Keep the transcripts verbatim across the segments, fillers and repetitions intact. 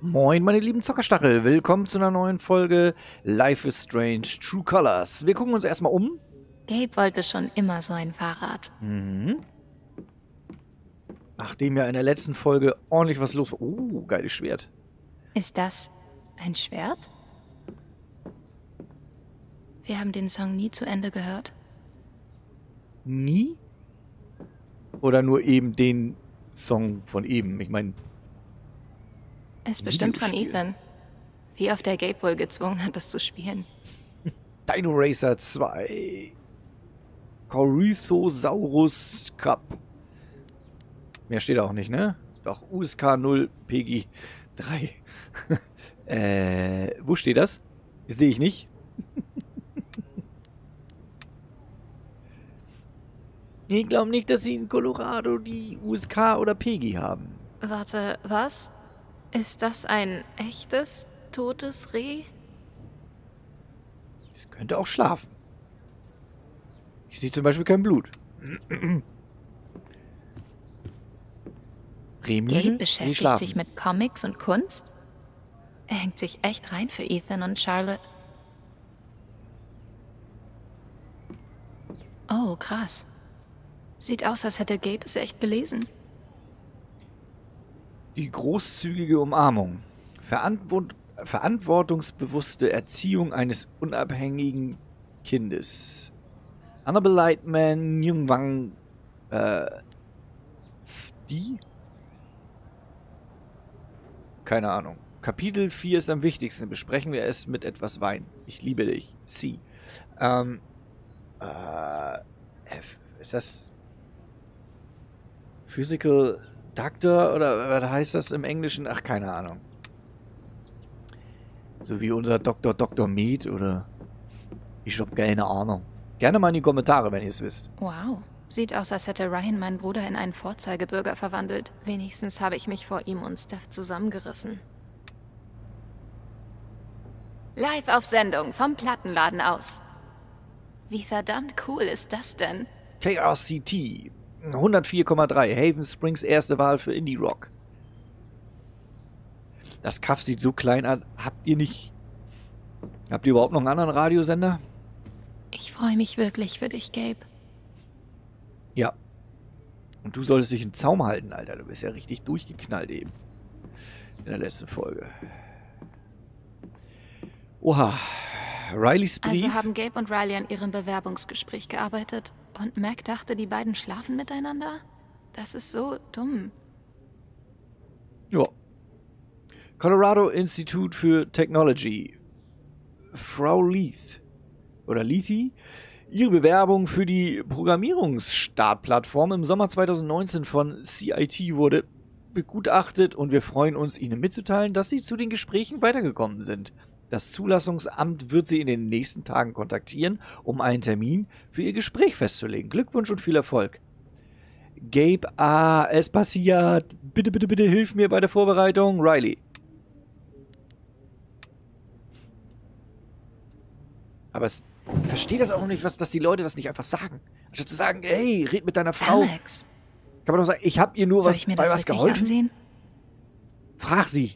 Moin, meine lieben Zockerstachel. Willkommen zu einer neuen Folge Life is Strange True Colors. Wir gucken uns erstmal um. Gabe wollte schon immer so ein Fahrrad. Mhm. Nachdem ja in der letzten Folge ordentlich was los war. Oh, geiles Schwert. Ist das ein Schwert? Wir haben den Song nie zu Ende gehört. Nie? Oder nur eben den Song von eben? Ich meine... Ist bestimmt von Videospiel. Ethan. Wie oft der Gabe wohl gezwungen hat, das zu spielen. Dino Racer zwei. Corythosaurus Cup. Mehr steht auch nicht, ne? Doch, U S K null, P G drei. äh, wo steht das? Sehe ich nicht. Ich glaube nicht, dass sie in Colorado die U S K oder P G haben. Warte, was? Ist das ein echtes, totes Reh? Es könnte auch schlafen. Ich sehe zum Beispiel kein Blut. Remüde? Gabe Nee, beschäftigt schlafen. sich mit Comics und Kunst? Er hängt sich echt rein für Ethan und Charlotte. Oh, krass. Sieht aus, als hätte Gabe es echt gelesen. Die großzügige Umarmung. Verantwort verantwortungsbewusste Erziehung eines unabhängigen Kindes. Annabelle Lightman, Jungwang, äh, die? Keine Ahnung. Kapitel vier ist am wichtigsten. Besprechen wir es mit etwas Wein. Ich liebe dich. Sie. Ähm, äh, ist das Physical Doctor oder was heißt das im Englischen? Ach, keine Ahnung. So wie unser Doktor Doktor Med oder ich hab keine Ahnung. Gerne mal in die Kommentare, wenn ihr es wisst. Wow. Sieht aus, als hätte Ryan meinen Bruder in einen Vorzeigebürger verwandelt. Wenigstens habe ich mich vor ihm und Steph zusammengerissen. Live auf Sendung vom Plattenladen aus. Wie verdammt cool ist das denn? K R C T hundertvier Komma drei. Haven Springs erste Wahl für Indie Rock. Das Kaff sieht so klein an. Habt ihr nicht... Habt ihr überhaupt noch einen anderen Radiosender? Ich freue mich wirklich für dich, Gabe. Ja. Und du solltest dich in Zaum halten, Alter. Du bist ja richtig durchgeknallt eben. In der letzten Folge. Oha. Rileys Brief. Also haben Gabe und Riley an ihrem Bewerbungsgespräch gearbeitet und Mac dachte, die beiden schlafen miteinander? Das ist so dumm. Ja. Colorado Institute für Technology. Frau Leith. Oder Lethy. Ihre Bewerbung für die Programmierungsstartplattform im Sommer zweitausendneunzehn von C I T wurde begutachtet und wir freuen uns, Ihnen mitzuteilen, dass Sie zu den Gesprächen weitergekommen sind. Das Zulassungsamt wird Sie in den nächsten Tagen kontaktieren, um einen Termin für Ihr Gespräch festzulegen. Glückwunsch und viel Erfolg. Gabe, ah, es passiert. Bitte, bitte, bitte hilf mir bei der Vorbereitung. Riley. Aber es, ich verstehe das auch nicht, was, dass die Leute das nicht einfach sagen. Anstatt zu sagen, hey, red mit deiner Frau. Alex, Kann man doch sagen, ich habe ihr nur soll was, ich mir bei das was wirklich geholfen. ansehen? Frag sie.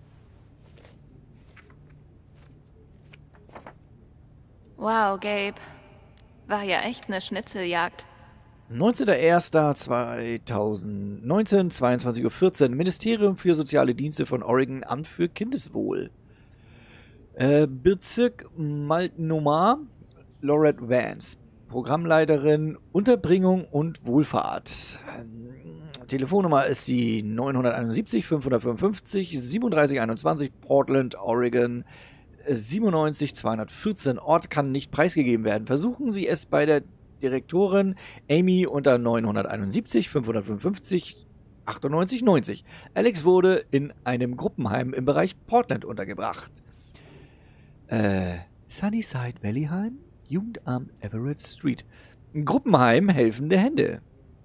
Wow, Gabe. War ja echt eine Schnitzeljagd. neunzehnter erster zweitausendneunzehn, zweiundzwanzig Uhr vierzehn, Ministerium für Soziale Dienste von Oregon, Amt für Kindeswohl. Äh, Bezirk Multnomah, Lorette Vance, Programmleiterin Unterbringung und Wohlfahrt. Ähm, Telefonnummer ist die neunhunderteinundsiebzig fünfhundertfünfundfünfzig siebenunddreißig einundzwanzig, Portland, Oregon, siebenundneunzig zweihundertvierzehn. Ort kann nicht preisgegeben werden. Versuchen Sie es bei der Direktorin Amy unter neunhunderteinundsiebzig fünfhundertfünfundfünfzig achtundneunzig neunzig. Alex wurde in einem Gruppenheim im Bereich Portland untergebracht. Äh, Sunnyside Valley Heim? Jugendamt Everett Street. Gruppenheim helfende Hände.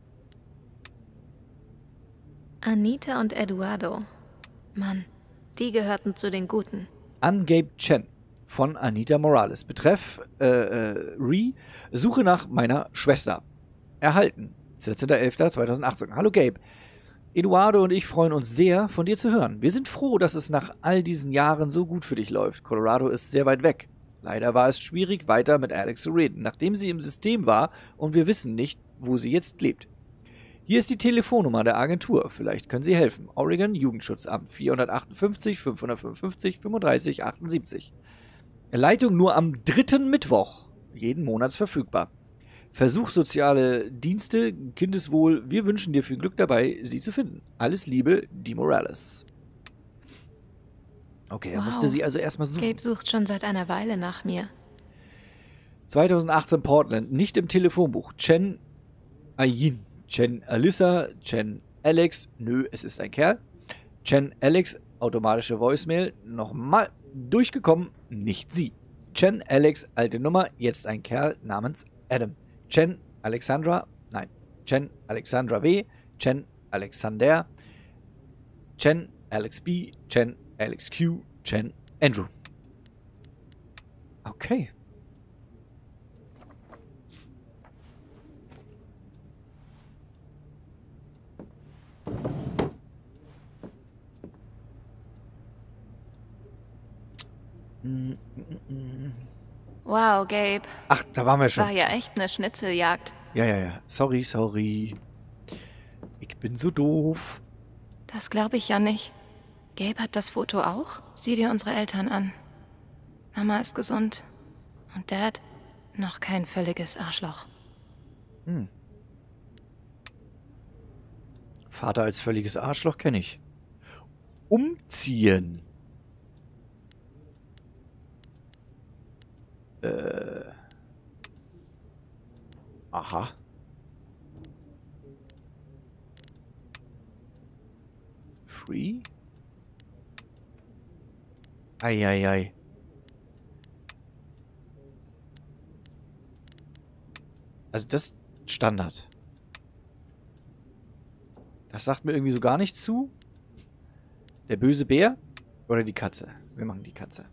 Anita und Eduardo. Mann, die gehörten zu den Guten. An Gabe Chen von Anita Morales. Betreff äh, äh, Re, Suche nach meiner Schwester. Erhalten. vierzehnter elfter zweitausendachtzehn. Hallo Gabe. Eduardo und ich freuen uns sehr, von dir zu hören. Wir sind froh, dass es nach all diesen Jahren so gut für dich läuft. Colorado ist sehr weit weg. Leider war es schwierig, weiter mit Alex zu reden, nachdem sie im System war und wir wissen nicht, wo sie jetzt lebt. Hier ist die Telefonnummer der Agentur. Vielleicht können Sie helfen. Oregon Jugendschutzamt vierhundertachtundfünfzig fünfhundertfünfundfünfzig fünfunddreißig achtundsiebzig. Leitung nur am dritten Mittwoch jeden Monats verfügbar. Versuch soziale Dienste, Kindeswohl. Wir wünschen dir viel Glück dabei, sie zu finden. Alles Liebe, Di Morales. Okay, er Wow. musste sie also erstmal suchen. Gabe sucht schon seit einer Weile nach mir. zweitausendachtzehn Portland, nicht im Telefonbuch. Chen Ayin, Chen Alyssa, Chen Alex, nö, es ist ein Kerl. Chen Alex, automatische Voicemail, nochmal durchgekommen, nicht sie. Chen Alex, alte Nummer, jetzt ein Kerl namens Adam. Chen Alexandra, nein, Chen Alexandra W, Chen Alexander, Chen Alex B, Chen Alex Q, Chen Andrew. Okay. Wow, Gabe. Ach, da waren wir schon. War ja echt eine Schnitzeljagd. Ja, ja, ja. Sorry, sorry. Ich bin so doof. Das glaube ich ja nicht. Gabe hat das Foto auch? Sieh dir unsere Eltern an. Mama ist gesund. Und Dad noch kein völliges Arschloch. Hm. Vater als völliges Arschloch kenne ich. Umziehen. Äh. Aha. Free? Eieiei. Also das ist Standard. Das sagt mir irgendwie so gar nicht zu. Der böse Bär oder die Katze? Wir machen die Katze.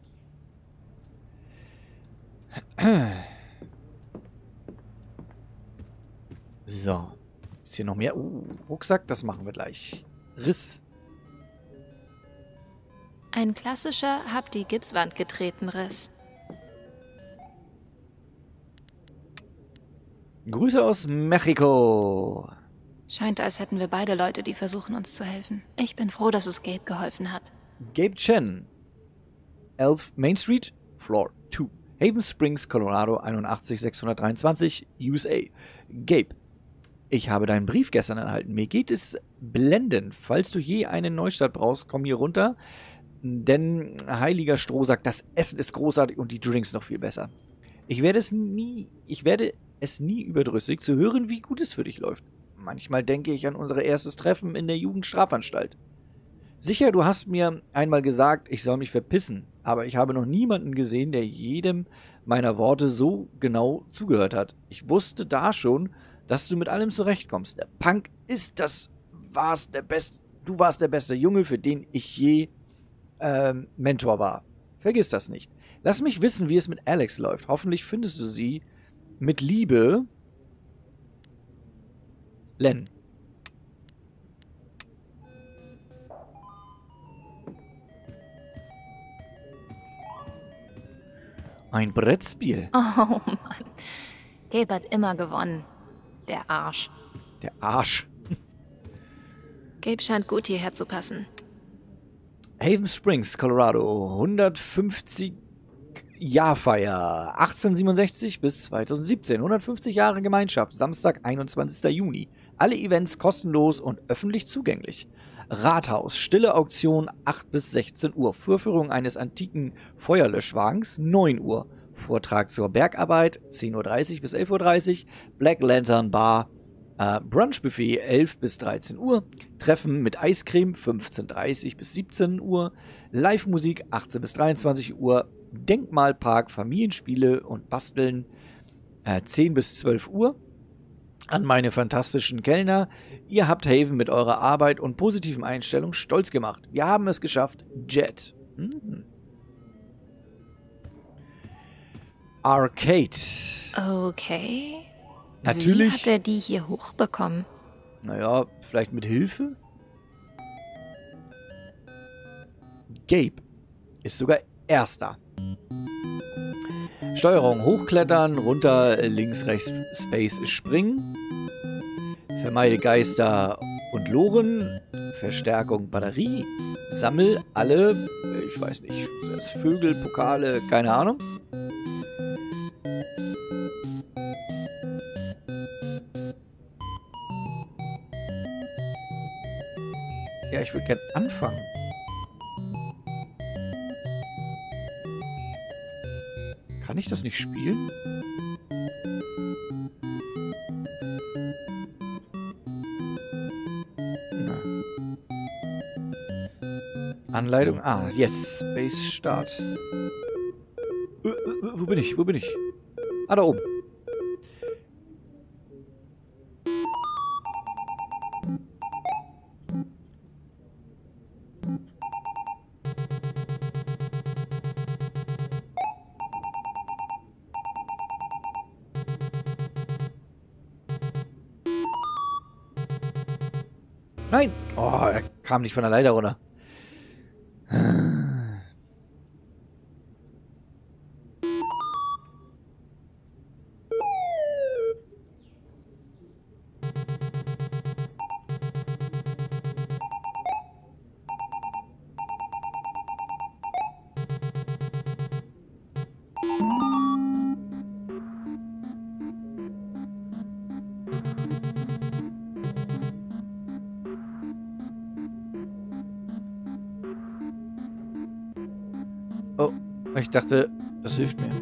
So. Ist hier noch mehr? Uh, Rucksack, das machen wir gleich. Riss. Ein klassischer hab die Gipswand getreten Riss. Grüße aus Mexiko. Scheint, als hätten wir beide Leute, die versuchen, uns zu helfen. Ich bin froh, dass es Gabe geholfen hat. Gabe Chen. elf Main Street, Floor zwei. Haven Springs, Colorado, einundachtzig sechshundertdreiundzwanzig, U S A. Gabe, ich habe deinen Brief gestern erhalten. Mir geht es blendend. Falls du je einen Neustart brauchst, komm hier runter. Denn heiliger Strohsack, das Essen ist großartig und die Drinks noch viel besser. Ich werde es nie, ich werde es nie überdrüssig zu hören, wie gut es für dich läuft. Manchmal denke ich an unser erstes Treffen in der Jugendstrafanstalt. Sicher, du hast mir einmal gesagt, ich soll mich verpissen, aber ich habe noch niemanden gesehen, der jedem meiner Worte so genau zugehört hat. Ich wusste da schon, dass du mit allem zurechtkommst. Der Punk ist das, war's der beste, du warst der beste Junge, für den ich je ähm, Mentor war. Vergiss das nicht. Lass mich wissen, wie es mit Alex läuft. Hoffentlich findest du sie mit Liebe. Len. Ein Brettspiel. Oh Mann. Gabe hat immer gewonnen. Der Arsch. Der Arsch. Gabe scheint gut hierher zu passen. Haven Springs, Colorado. hundertfünfzig Jahrfeier. achtzehnhundertsiebenundsechzig bis zweitausendsiebzehn. hundertfünfzig Jahre Gemeinschaft. Samstag, einundzwanzigster Juni. Alle Events kostenlos und öffentlich zugänglich. Rathaus, stille Auktion acht bis sechzehn Uhr. Vorführung eines antiken Feuerlöschwagens neun Uhr. Vortrag zur Bergarbeit zehn Uhr dreißig bis elf Uhr dreißig. Black Lantern Bar. Äh, Brunchbuffet elf bis dreizehn Uhr. Treffen mit Eiscreme fünfzehn Uhr dreißig bis siebzehn Uhr. Live-Musik achtzehn bis dreiundzwanzig Uhr. Denkmalpark, Familienspiele und Basteln äh, zehn bis zwölf Uhr. An meine fantastischen Kellner, ihr habt Haven mit eurer Arbeit und positiven Einstellung stolz gemacht. Wir haben es geschafft. Jet. Mhm. Arcade. Okay. Natürlich. Wie hat er die hier hochbekommen? Naja, vielleicht mit Hilfe? Gabe ist sogar Erster. Steuerung hochklettern, runter, links, rechts, Space springen. Vermeide Geister und Loren. Verstärkung Batterie. Sammel alle, ich weiß nicht, das Vögel, Pokale, keine Ahnung. Ja, ich würde gerne anfangen. Kann ich das nicht spielen? Na. Anleitung. Ah, jetzt. Space Start. Äh, äh, wo bin ich? Wo bin ich? Ah, da oben. Nein! Oh, er kam nicht von der Leiter runter. Oh, ich dachte, das hilft mir.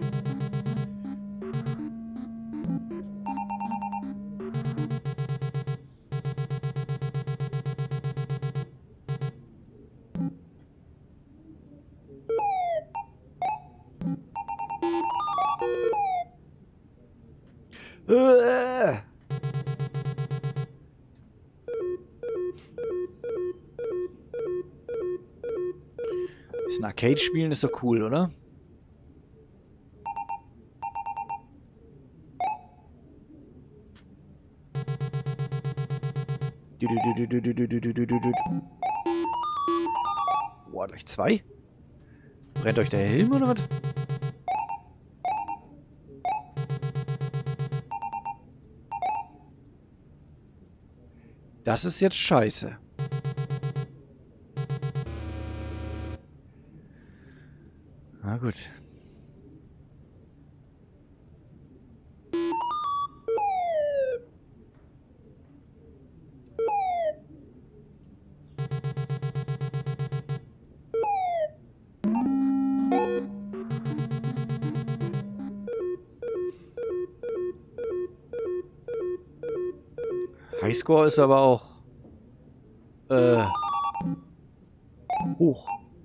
Äh. Ein Arcade-Spielen ist doch cool, oder? Boah, gleich zwei? Brennt euch der Helm oder was? Das ist jetzt scheiße. Na gut. Highscore ist aber auch äh, hoch.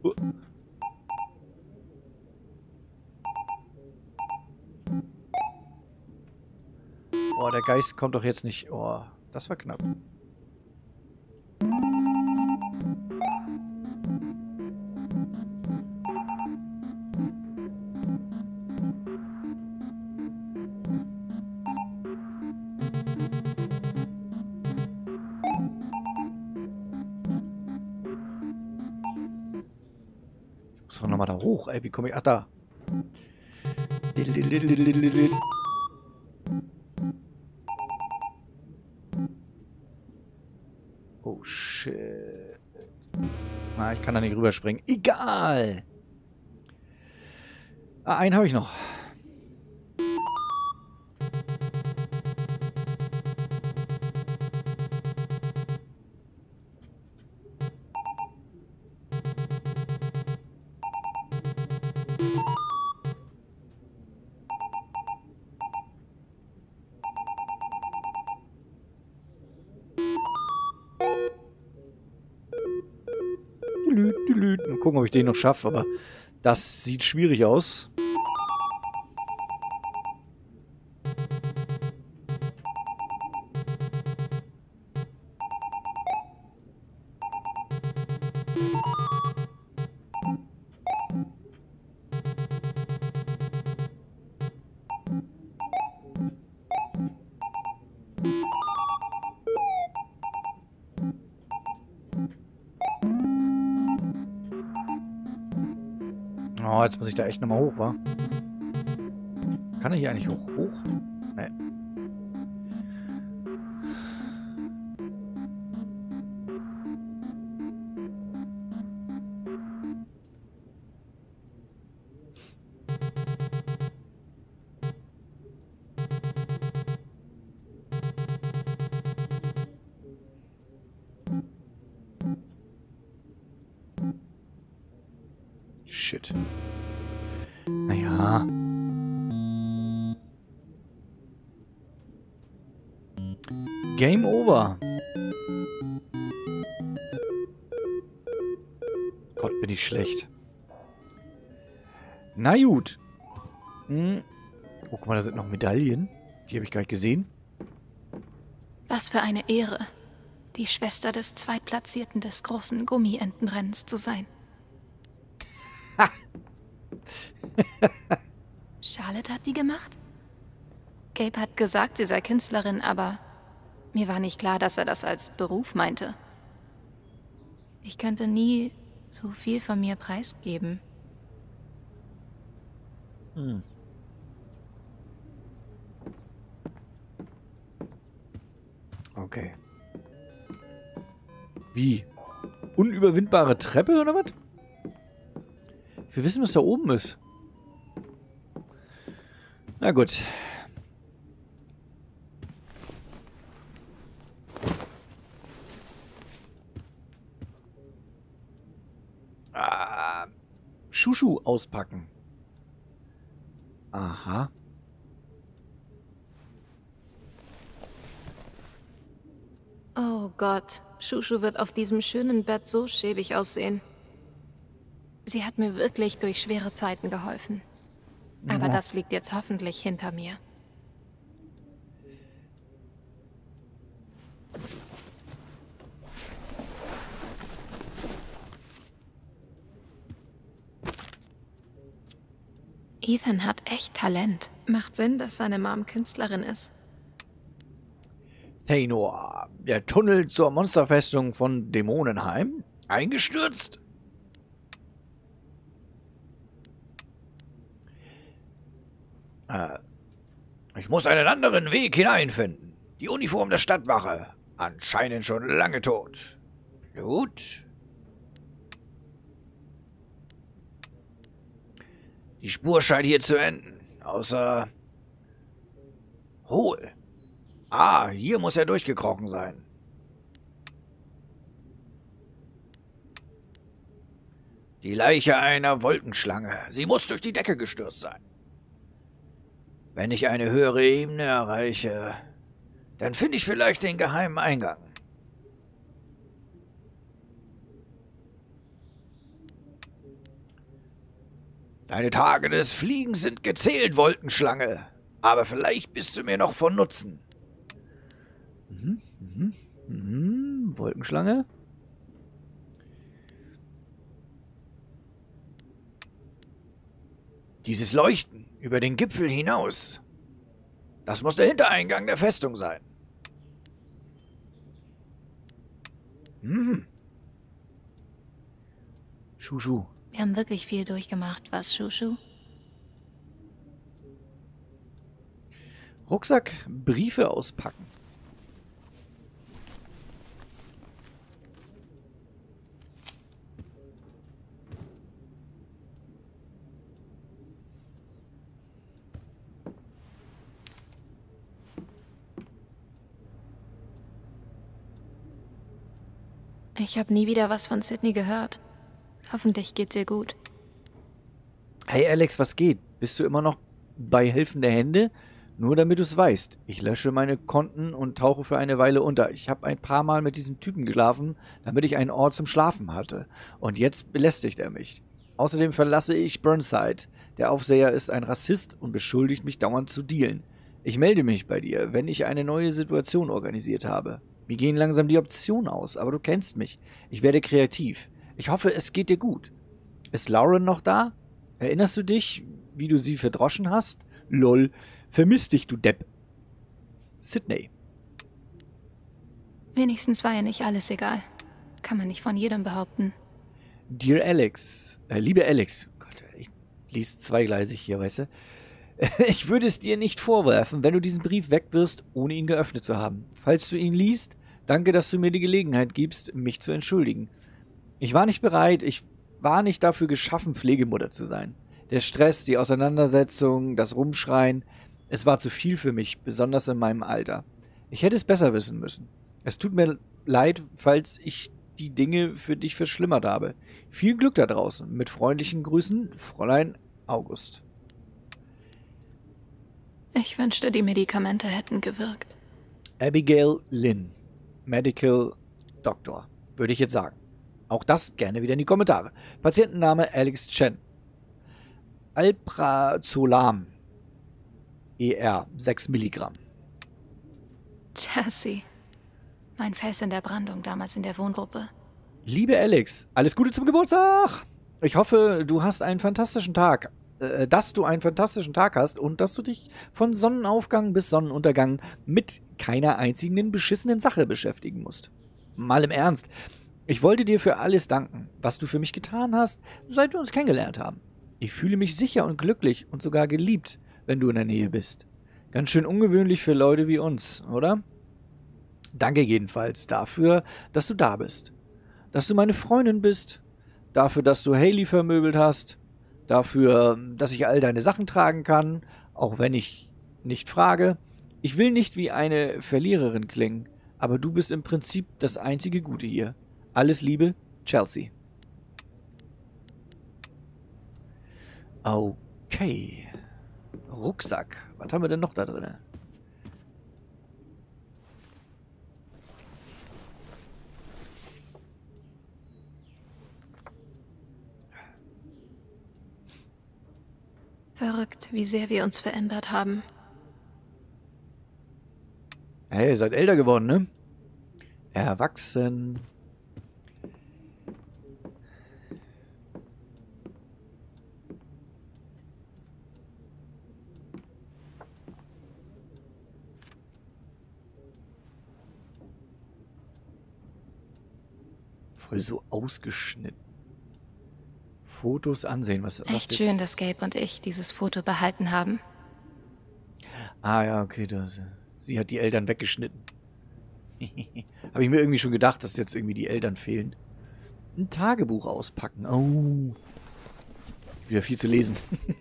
Oh, der Geist kommt doch jetzt nicht. Oh, das war knapp. Ich muss doch nochmal da hoch. Ey, wie komme ich? Ach, da. Oh, shit. Na, ich kann da nicht rüberspringen. Egal. Ah, einen habe ich noch. Mal gucken, ob ich den noch schaffe, aber das sieht schwierig aus. Oh, jetzt muss ich da echt nochmal hoch, wa? Kann ich hier eigentlich hoch? Hoch? Nee. Shit. Naja. Game over. Gott, bin ich schlecht. Na gut. Hm. Oh, guck mal, da sind noch Medaillen. Die habe ich gar nicht gesehen. Was für eine Ehre, die Schwester des Zweitplatzierten des großen Gummientenrennens zu sein. Ha! Charlotte hat die gemacht? Gabe hat gesagt, sie sei Künstlerin, aber mir war nicht klar, dass er das als Beruf meinte. Ich könnte nie so viel von mir preisgeben. Hm. Okay. Wie? Unüberwindbare Treppe oder was? Wir wissen, was da oben ist. Na gut. Ah, Shushu auspacken. Aha. Oh Gott, Shushu wird auf diesem schönen Bett so schäbig aussehen. Sie hat mir wirklich durch schwere Zeiten geholfen. Aber Ja. das liegt jetzt hoffentlich hinter mir. Ethan hat echt Talent. Macht Sinn, dass seine Mom Künstlerin ist. Thanor, der Tunnel zur Monsterfestung von Dämonenheim, eingestürzt? Äh, ich muss einen anderen Weg hineinfinden. Die Uniform der Stadtwache, anscheinend schon lange tot. Gut. Die Spur scheint hier zu enden, außer hohl. Ah, hier muss er durchgekrochen sein. Die Leiche einer Wolkenschlange. Sie muss durch die Decke gestürzt sein. Wenn ich eine höhere Ebene erreiche, dann finde ich vielleicht den geheimen Eingang. Deine Tage des Fliegens sind gezählt, Wolkenschlange. Aber vielleicht bist du mir noch von Nutzen. Mhm, mhm, mhm. Wolkenschlange. Dieses Leuchten über den Gipfel hinaus. Das muss der Hintereingang der Festung sein. Mhm. Shushu. Wir haben wirklich viel durchgemacht, was, Shushu? Rucksack, Briefe auspacken. Ich habe nie wieder was von Sydney gehört. Hoffentlich geht's ihr gut. Hey Alex, was geht? Bist du immer noch bei helfende Hände? Nur damit du es weißt. Ich lösche meine Konten und tauche für eine Weile unter. Ich habe ein paar Mal mit diesem Typen geschlafen, damit ich einen Ort zum Schlafen hatte. Und jetzt belästigt er mich. Außerdem verlasse ich Burnside. Der Aufseher ist ein Rassist und beschuldigt mich dauernd zu dealen. Ich melde mich bei dir, wenn ich eine neue Situation organisiert habe. Mir gehen langsam die Optionen aus, aber du kennst mich. Ich werde kreativ. Ich hoffe, es geht dir gut. Ist Lauren noch da? Erinnerst du dich, wie du sie verdroschen hast? Lol, vermiss dich, du Depp. Sydney. Wenigstens war ja nicht alles egal. Kann man nicht von jedem behaupten. Dear Alex, äh, liebe Alex, Gott, ich, Liest zweigleisig hier, weißt du? Ich würde es dir nicht vorwerfen, wenn du diesen Brief wegwirfst, ohne ihn geöffnet zu haben. Falls du ihn liest, danke, dass du mir die Gelegenheit gibst, mich zu entschuldigen. Ich war nicht bereit, ich war nicht dafür geschaffen, Pflegemutter zu sein. Der Stress, die Auseinandersetzung, das Rumschreien, es war zu viel für mich, besonders in meinem Alter. Ich hätte es besser wissen müssen. Es tut mir leid, falls ich die Dinge für dich verschlimmert habe. Viel Glück da draußen. Mit freundlichen Grüßen, Fräulein August. Ich wünschte, die Medikamente hätten gewirkt. Abigail Lynn, Medical Doctor, würde ich jetzt sagen. Auch das gerne wieder in die Kommentare. Patientenname Alex Chen. Alprazolam. E R, sechs Milligramm. Chelsea. Mein Fels in der Brandung damals in der Wohngruppe. Liebe Alex, alles Gute zum Geburtstag! Ich hoffe, du hast einen fantastischen Tag. Äh, dass du einen fantastischen Tag hast und dass du dich von Sonnenaufgang bis Sonnenuntergang mit keiner einzigen beschissenen Sache beschäftigen musst. Mal im Ernst. Ich wollte dir für alles danken, was du für mich getan hast, seit wir uns kennengelernt haben. Ich fühle mich sicher und glücklich und sogar geliebt, wenn du in der Nähe bist. Ganz schön ungewöhnlich für Leute wie uns, oder? Danke jedenfalls dafür, dass du da bist. Dass du meine Freundin bist. Dafür, dass du Hayley vermöbelt hast. Dafür, dass ich all deine Sachen tragen kann, auch wenn ich nicht frage. Ich will nicht wie eine Verliererin klingen, aber du bist im Prinzip das einzige Gute hier. Alles Liebe, Chelsea. Okay. Rucksack. Was haben wir denn noch da drin? Verrückt, wie sehr wir uns verändert haben. Hey, ihr seid älter geworden, ne? Erwachsen. Voll so ausgeschnitten. Fotos ansehen. Was, was Echt jetzt? schön, dass Gabe und ich dieses Foto behalten haben. Ah ja, okay. Das, sie hat die Eltern weggeschnitten. Habe ich mir irgendwie schon gedacht, dass jetzt irgendwie die Eltern fehlen. Ein Tagebuch auspacken. Oh. Wieder viel zu lesen.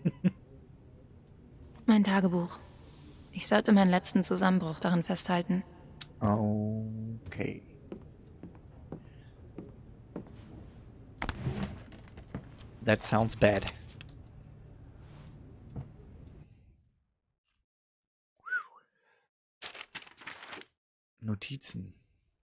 Mein Tagebuch. Ich sollte meinen letzten Zusammenbruch darin festhalten. Okay. That sounds bad. Notizen.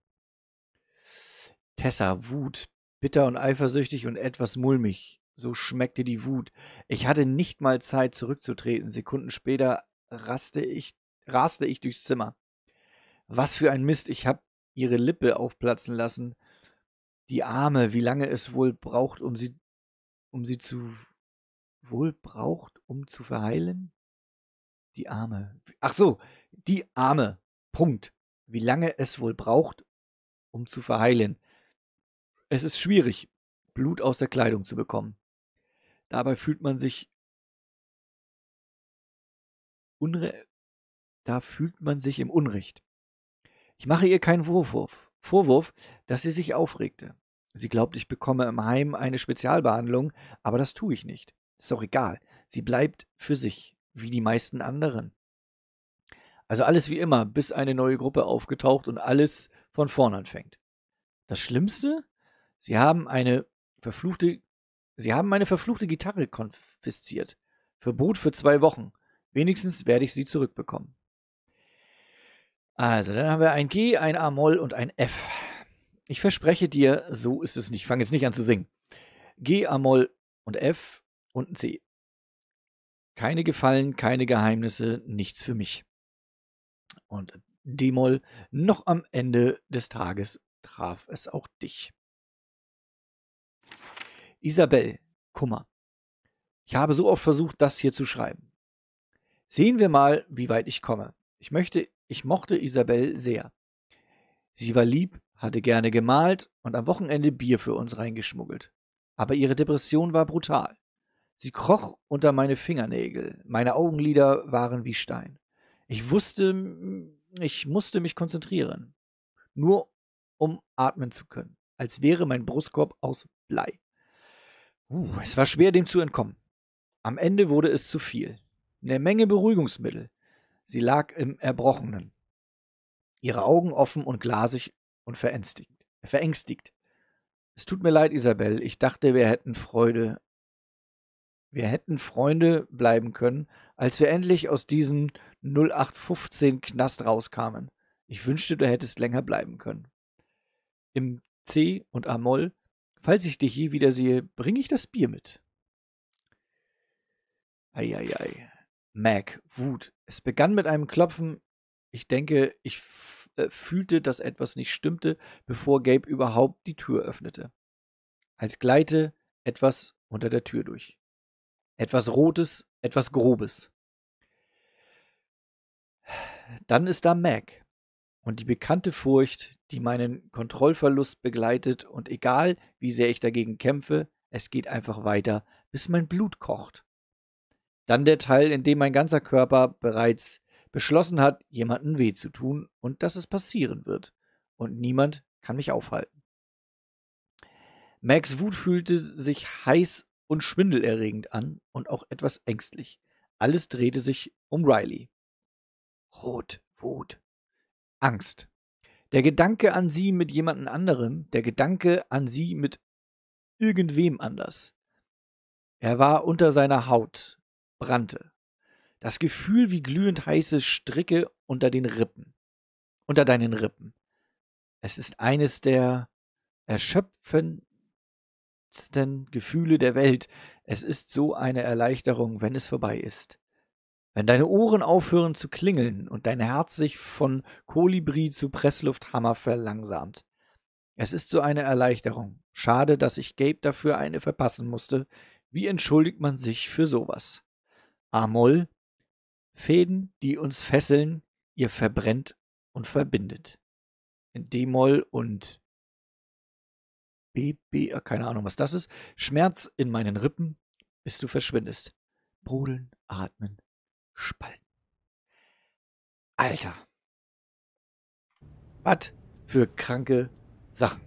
Tessa, Wut, bitter und eifersüchtig und etwas mulmig. So schmeckte die Wut. Ich hatte nicht mal Zeit, zurückzutreten. Sekunden später raste ich, raste ich durchs Zimmer. Was für ein Mist, ich habe ihre Lippe aufplatzen lassen. Die Arme, wie lange es wohl braucht, um sie, um sie zu, wohl braucht, um zu verheilen? Die Arme. Ach so, die Arme. Punkt. Wie lange es wohl braucht, um zu verheilen. Es ist schwierig, Blut aus der Kleidung zu bekommen. Dabei fühlt man sich unre da fühlt man sich im Unrecht. Ich mache ihr keinen Vorwurf, Vorwurf, dass sie sich aufregte. Sie glaubt, ich bekomme im Heim eine Spezialbehandlung, aber das tue ich nicht. Ist auch egal. Sie bleibt für sich, wie die meisten anderen. Also alles wie immer, bis eine neue Gruppe aufgetaucht und alles von vorn anfängt. Das Schlimmste? Sie haben eine verfluchte, Sie haben meine verfluchte Gitarre konfisziert. Verbot für zwei Wochen. Wenigstens werde ich sie zurückbekommen. Also, dann haben wir ein G, ein A-Moll und ein F. Ich verspreche dir, so ist es nicht. Ich fange jetzt nicht an zu singen. G, A-Moll und F und ein C. Keine Gefallen, keine Geheimnisse, nichts für mich. Und D-Moll, noch am Ende des Tages traf es auch dich. Isabel, Kummer. Ich habe so oft versucht, das hier zu schreiben. Sehen wir mal, wie weit ich komme. Ich möchte, ich mochte Isabel sehr. Sie war lieb, hatte gerne gemalt und am Wochenende Bier für uns reingeschmuggelt. Aber ihre Depression war brutal. Sie kroch unter meine Fingernägel. Meine Augenlider waren wie Stein. Ich wusste, ich musste mich konzentrieren. Nur um atmen zu können. Als wäre mein Brustkorb aus Blei. Uh, es war schwer, dem zu entkommen. Am Ende wurde es zu viel. Eine Menge Beruhigungsmittel. Sie lag im Erbrochenen. Ihre Augen offen und glasig und verängstigt. verängstigt. Es tut mir leid, Isabel. Ich dachte, wir hätten Freude. Wir hätten Freunde bleiben können, als wir endlich aus diesem null acht fünfzehn Knast rauskamen. Ich wünschte, du hättest länger bleiben können. Im C und A-Moll, falls ich dich je wieder sehe, bringe ich das Bier mit. Eieiei. Mac, Wut. Es begann mit einem Klopfen. Ich denke, ich f- äh, fühlte, dass etwas nicht stimmte, bevor Gabe überhaupt die Tür öffnete. Als gleite etwas unter der Tür durch. Etwas Rotes, etwas Grobes. Dann ist da Mac. Und die bekannte Furcht, die meinen Kontrollverlust begleitet, und egal, wie sehr ich dagegen kämpfe, es geht einfach weiter, bis mein Blut kocht. Dann der Teil, in dem mein ganzer Körper bereits beschlossen hat, jemandem weh zu tun und dass es passieren wird. Und niemand kann mich aufhalten. Macs Wut fühlte sich heiß und schwindelerregend an und auch etwas ängstlich. Alles drehte sich um Riley. Rot, Wut, Angst. Der Gedanke an sie mit jemandem anderem, der Gedanke an sie mit irgendwem anders. Er war unter seiner Haut, brannte. Das Gefühl wie glühend heiße Stricke unter den Rippen. Unter deinen Rippen. Es ist eines der erschöpfendsten Gefühle der Welt. Es ist so eine Erleichterung, wenn es vorbei ist. Wenn deine Ohren aufhören zu klingeln und dein Herz sich von Kolibri zu Presslufthammer verlangsamt. Es ist so eine Erleichterung. Schade, dass ich Gabe dafür eine verpassen musste. Wie entschuldigt man sich für sowas? A-Moll, Fäden, die uns fesseln, ihr verbrennt und verbindet. In D-Moll und B, B, keine Ahnung, was das ist. Schmerz in meinen Rippen, bis du verschwindest. Brodeln, atmen, spalten. Alter. Was für kranke Sachen.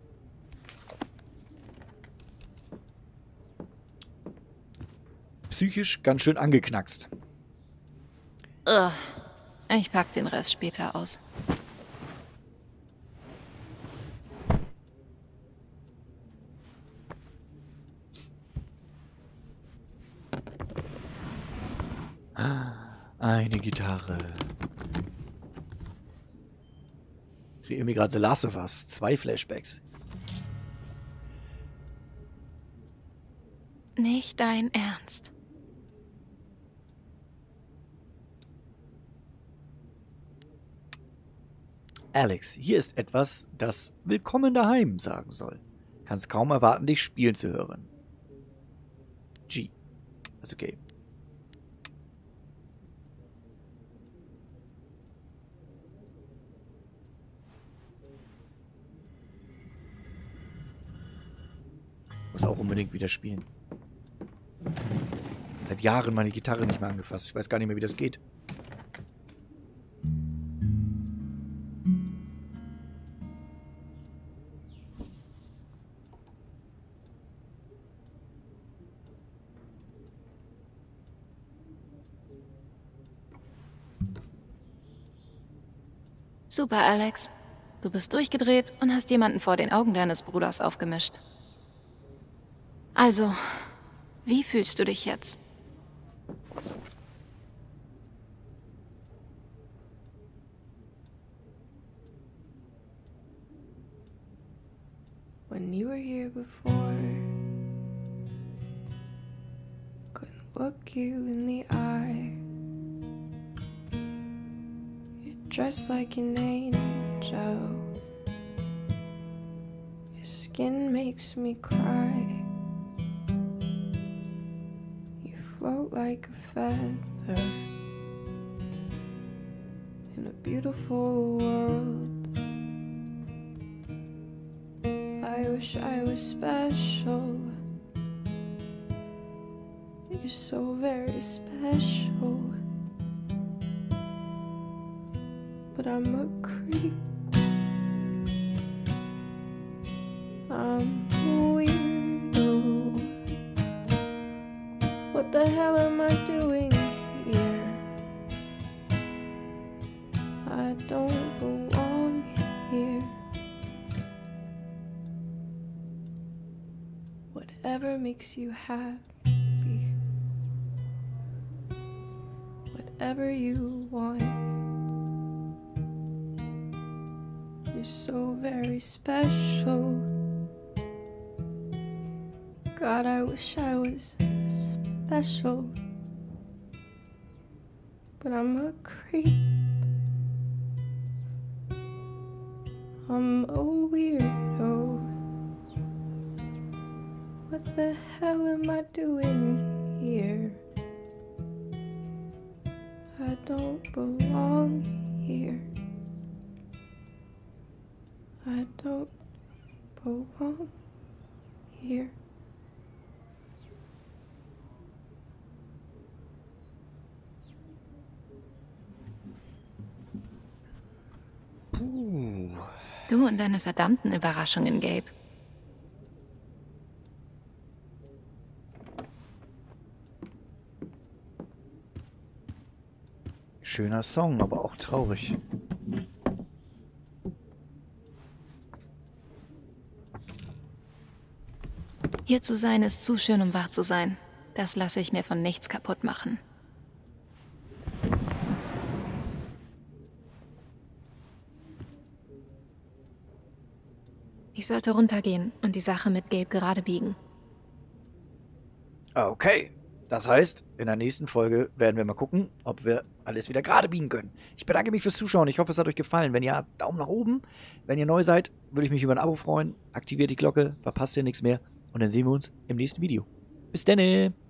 Psychisch ganz schön angeknackst. Ugh. Ich pack den Rest später aus. Eine Gitarre. Ich kriege irgendwie gerade The Last of Us. Zwei Flashbacks. Nicht dein Ernst. Alex, hier ist etwas, das Willkommen daheim sagen soll. Kannst kaum erwarten, dich spielen zu hören. G. Also Gabe. Muss auch unbedingt wieder spielen. Seit Jahren meine Gitarre nicht mehr angefasst. Ich weiß gar nicht mehr, wie das geht. Super, Alex. Du bist durchgedreht und hast jemanden vor den Augen deines Bruders aufgemischt. Also, wie fühlst du dich jetzt? When you were here before, couldn't look you in the eye. You're dressed like an angel. Your skin makes me cry. You float like a feather in a beautiful world. I wish I was special, You're so very special, but I'm a creep. I'm a weirdo. What the hell am I doing here? I don't belong here. Whatever makes you happy, whatever you want. You're so very special. God, I wish I was special, but I'm a creep. I'm a weirdo. What the hell am I doing here? I don't belong here. I don't belong here. Puh. Du und deine verdammten Überraschungen, Gabe. Schöner Song, aber auch traurig. Hier zu sein ist zu schön, um wahr zu sein. Das lasse ich mir von nichts kaputt machen. Ich sollte runtergehen und die Sache mit Gabe gerade biegen. Okay, das heißt, in der nächsten Folge werden wir mal gucken, ob wir alles wieder gerade biegen können. Ich bedanke mich fürs Zuschauen. Ich hoffe, es hat euch gefallen. Wenn ja, Daumen nach oben. Wenn ihr neu seid, würde ich mich über ein Abo freuen. Aktiviert die Glocke, verpasst ihr nichts mehr. Und dann sehen wir uns im nächsten Video. Bis dann!